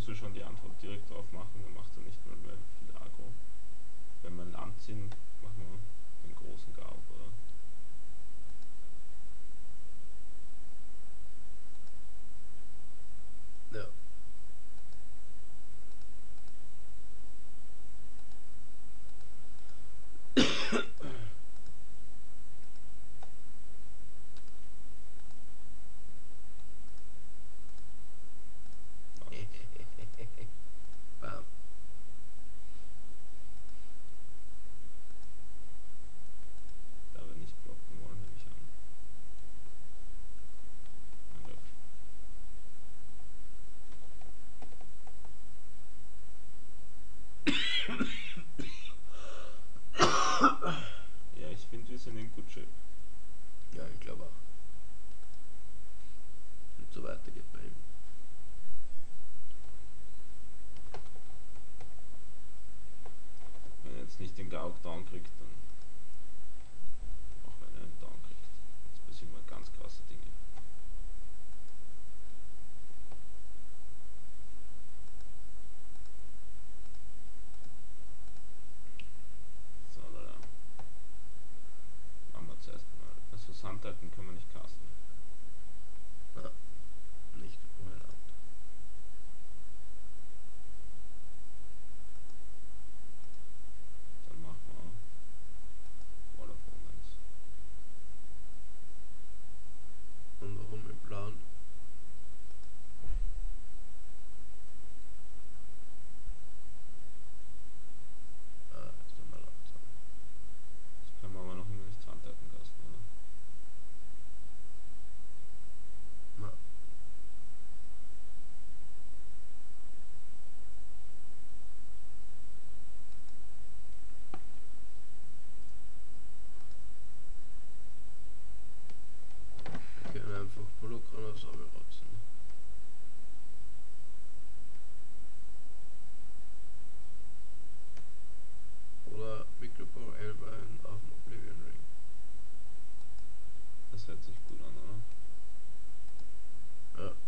du schon die Antwort direkt drauf machen, dann macht er nicht mehr viel Agro. Wenn wir Land ziehen, machen wir den großen Gauk, oder? Ja. Bam. Da wir nicht blocken wollen, nehme ich an. Angriff. Ja, ich finde, wir sind in good shape. Ja, ich glaube auch. Und so weiter geht bei ihm. Wenn er jetzt nicht den Gauk down kriegt, dann auch wenn er einen down kriegt. Jetzt passieren mal ganz krasse Dinge. So, da. Machen wir zuerst mal. Also Sandhalten können wir nicht casten. Ja. Nicht ohne Land. Dann machen wir Wall of Omens. Und warum im Blauen? Ah, ist doch mal langsam. Das können wir aber noch immer nicht Sandhalten casten, oder? Na. Wir können einfach Polokron aufs Auge rotzen. Oder Micropore Elbein auf dem Oblivion Ring. Das hört sich gut an, oder? Ja.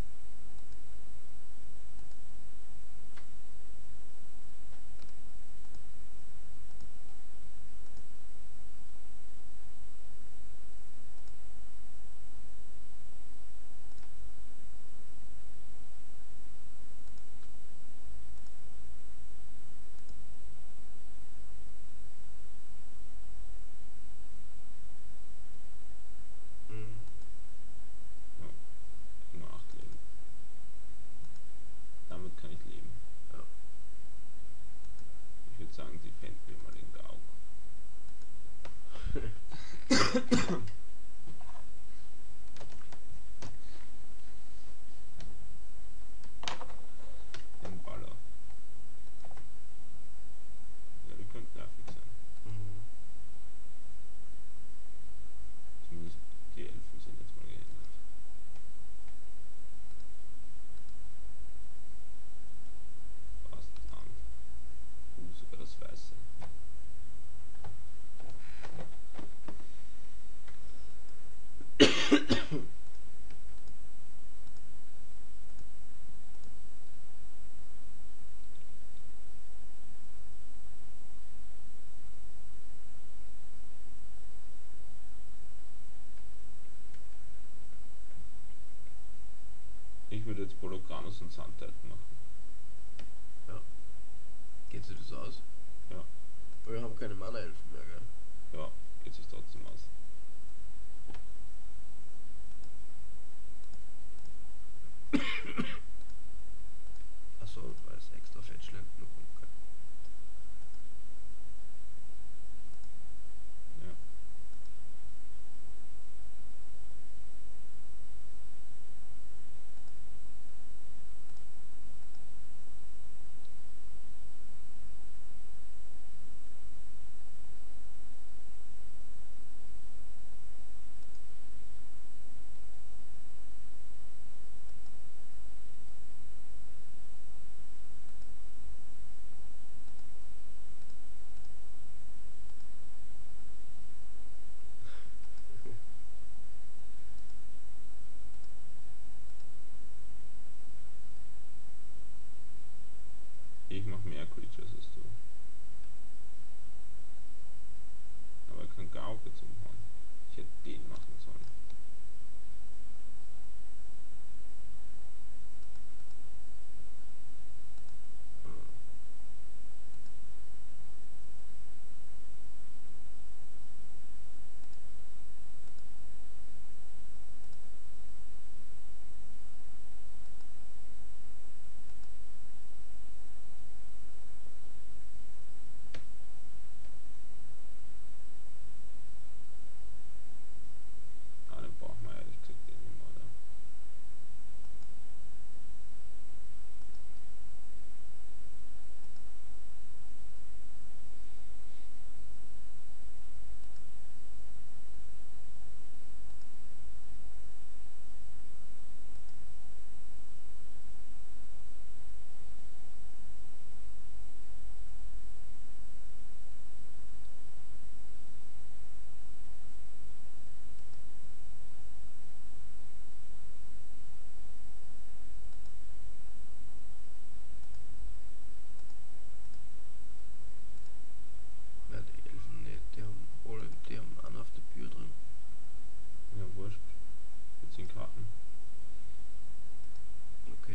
Mhm. Ja. Nur 8 Leben. Damit kann ich leben. Ja. Ich würde sagen, defend wir mal den Gauk. Den Baller. Ja, die könnten nervig sein. Mhm. Zumindest die Elfen sind jetzt mal geändert. Fast Hand. Sogar das Weiße. Ich würde jetzt Polokranus und Sandhalten machen. Geht sich das aus? Ja. Aber wir haben keine Mana-Elfen mehr, gell? Ja, geht sich trotzdem aus. Achso, weil es extra Fetchland nur Punkte. Ja. noch mehr Creatures als du. Aber kein Gauke zum Horn. Ich hätte den machen sollen. Ah, den brauchen wir ehrlich gesagt den nicht mehr, oder? Ja, die Elfen nicht, die haben einen auf der Tür drin. Ja, wurscht. Mit 10 Karten. Okay.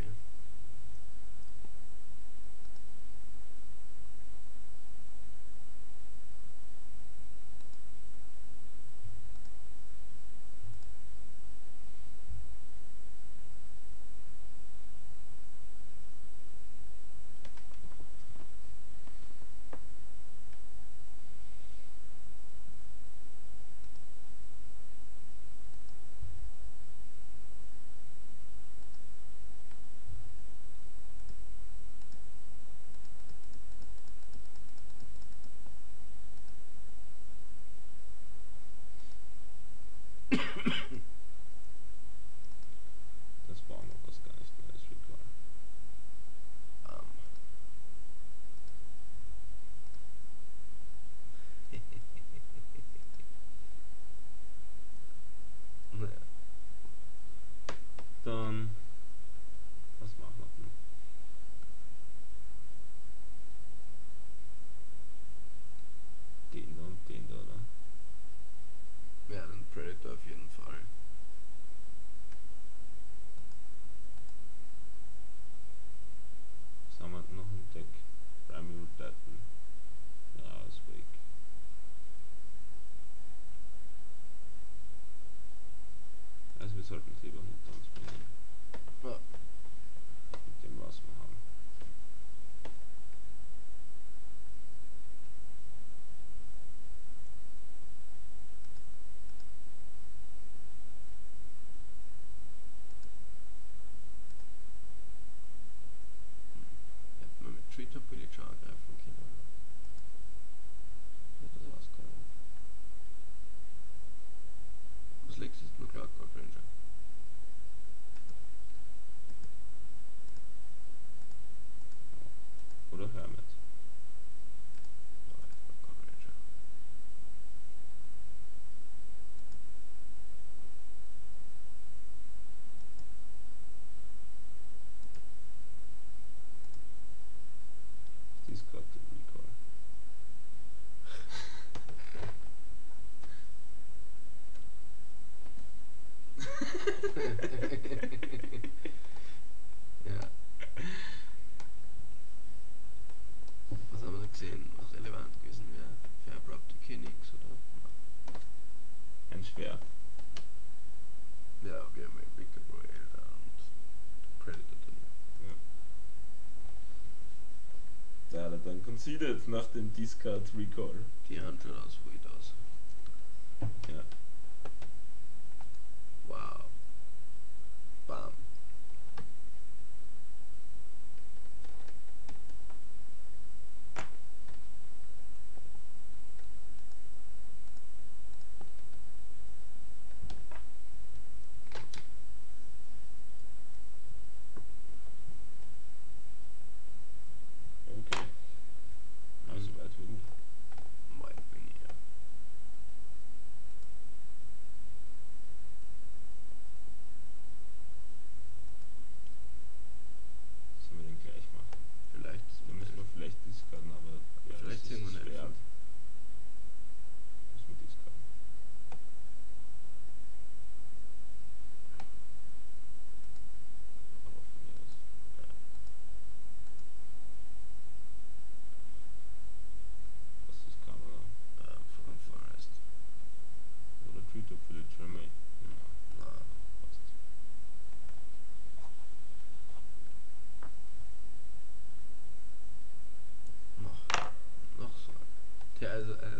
Das brauchen wir fast gar nicht mehr als Recall. Naja, Dann. Was machen wir denn? Den da und den da, oder? ja, den Predator auf jeden Fall. Was haben wir denn noch im Deck? Primal Titan. Raus, Wake. Also wir sollten es lieber hinter uns bringen. Ja. Mit dem, was wir haben. Hätten wir mit Treetop Village angreifen können. Hätte das ausgegangen. Was legst du jetzt nur Cloud Gold Ranger? Oder Hermit. Nein, Cloud Gold Ranger. Discard to Recall. Ja. Was haben wir da gesehen, was relevant gewesen wäre? Für Abrupt Decay nix, oder? Ein Schwert. Ja, wir haben ja Victor Elder und Predator drin. Da hat er dann conceded nach dem Discard Recall. Die Hand schaut aus, weird aus. Ja. Wow. Bam. Okay. Also weit bin ich. Weit bin ich, ja.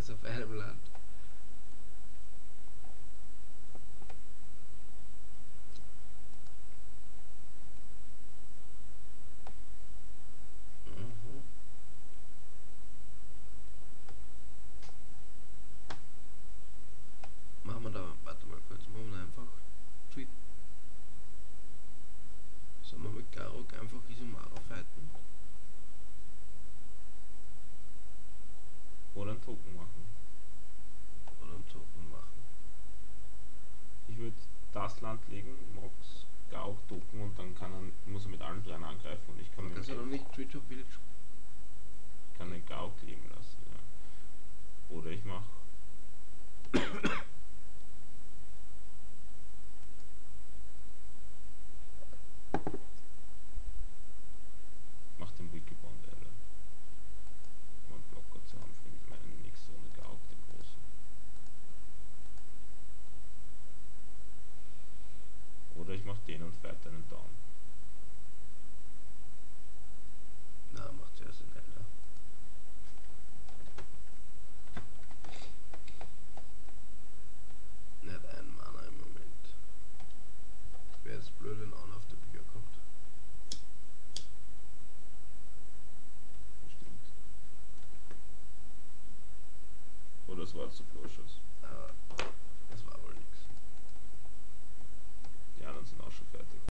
alles auf einem Land. Mhm. Machen wir da, warte mal kurz, machen wir einfach Tweet. Sollen wir mit Garok einfach Isomara fighten? Oder einen Token machen. Oder einen Token machen? Ich würde das Land legen, Mox, Gauk, Token und dann muss er mit allen dreien angreifen und ich kann Man kann mit ja noch nicht Twitch of Village. kann den Gauk leben lassen, ja. Oder ich mache den Wikibond, Alter. Um einen Blocker zu haben für meinen Nix ohne Gauk, den großen. Oder ich mache den und fight einen Down. Na, macht sehr Sinn, Alter. Nicht ein Mana im Moment. Wäre jetzt blöd, wenn Anna auf der Bücher kommt. Bestimmt. Oder es war zu Bloßschuss. Aber das war wohl nix. Die anderen sind auch schon fertig.